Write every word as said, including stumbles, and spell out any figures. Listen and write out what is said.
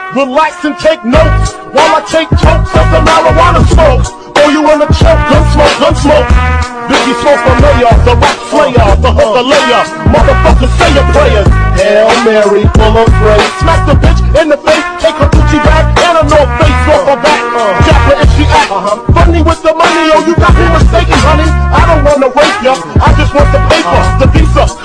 Relax and take notes while I take totes of the marijuana smoke. Oh, you wanna choke? Gun smoke, gun smoke. Biggie Smoke the mayor, the rap slayer, the hooker layer. Motherfuckers say your prayers. Hail Mary, full of grace. Smack the bitch in the face, take her Gucci back and a North Face off her back. Jacka if she act funny with the money. Oh, you got me mistaken, honey. I don't wanna rape ya, I just want the paper, the visa.